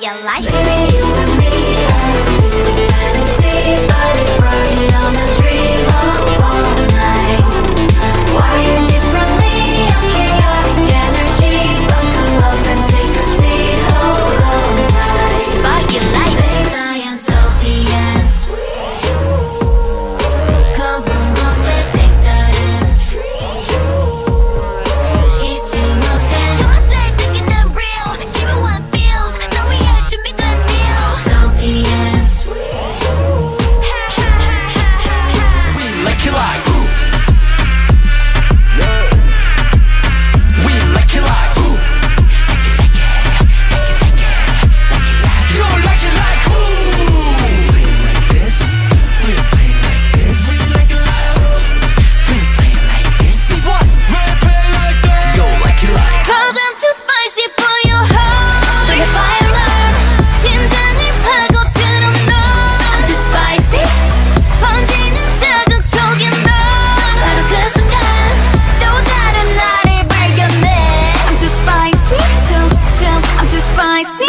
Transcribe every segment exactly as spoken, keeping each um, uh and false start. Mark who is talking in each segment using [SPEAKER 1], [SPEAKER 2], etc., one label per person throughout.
[SPEAKER 1] you like it. Baby, you and me are just a fantasy, but it's running on a dream of all night. Wired differently, a chaotic energy, but the love and take a seat, hold on tight. But you like it. I am salty and sweet. 거부 못해 색다른 treat. 잊지 못해 좋았을 thinking I'm real. Give me what feels. 너 위해 준비된 meal. Salty and sweet. Ha ha ha ha ha ha.
[SPEAKER 2] We like it like ooh. We like it like ooh. You like it like ooh. We like this. We play like this. We like it like ooh. We play like this. This is what we play like this. You like it like.
[SPEAKER 1] Cause I'm too spicy for your heart. Like a fire alarm. 심장이 파고드는 너. I'm too spicy. 번지는 자극 속에 너. 바로 그 순간 또 다른 나를 발견해. I'm too spicy. Too, too, I'm too spicy.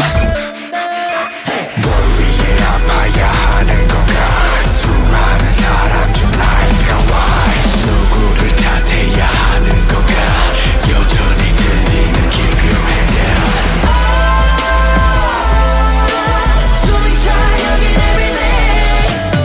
[SPEAKER 2] 뭘 위해 아파야 하는 건가? 수많은 사람 중 나이가 why? 누구를 탓해야 하는 건가? 여전히 들리는 기묘해. 숨이 차 여긴 everyday.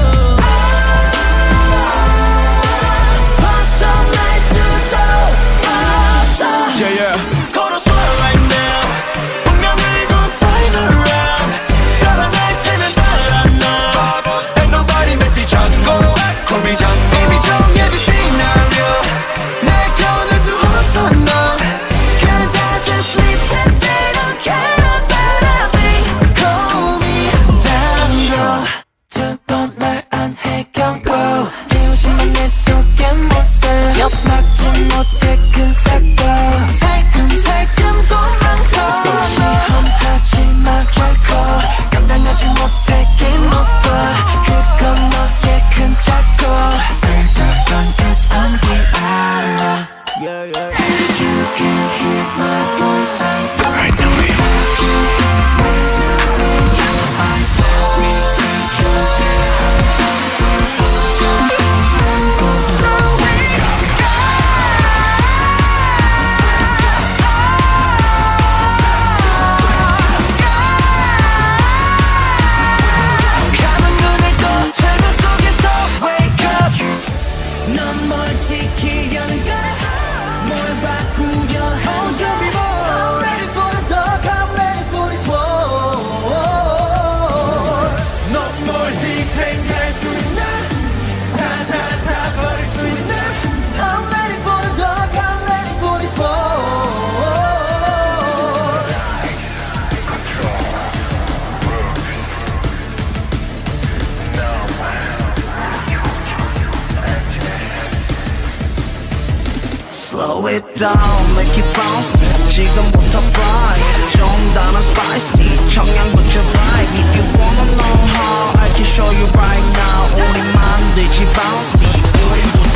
[SPEAKER 2] 벗어날 수도 없어. Yeah, yeah. 걸어서 right now. 운명을 고 final round. 따라갈 테면 따라 나. Ain't nobody messy 잡고. Call me John, baby 정해진 scenario. 날 꺼낼 수 없어 넌. Cause I just need to they don't care about a thing. Call me 잠겨. 두 번 말 안 해 경고. 깨우지만 내 속에 monster. 막지 못해 큰 사고. 살금살금 도망쳐. 시험하지 마 결코. 감당하지 못해 game over. 그건 너의 큰 착오. 불닭은 그 소리 알아. You can hear my voice. I know it. I said we take you there. So we go. 감은 눈을 떠 절벽 속에서 wake up. 넌 뭘 지키려는가? 뭘 바꾸려 하는가? I'm ready for the dark, I'm ready for this war. 넌 뭘 희생할 수 있나? 다 다 다 버릴 수 있나? I'm ready for the dark, I'm ready for this war. Slow it down, make it bounce. 지금부터 fly. 정단한 spicy. 청양고추 vibe. If you wanna know how, I can show you right now. 우리 만들지 bouncy. 우린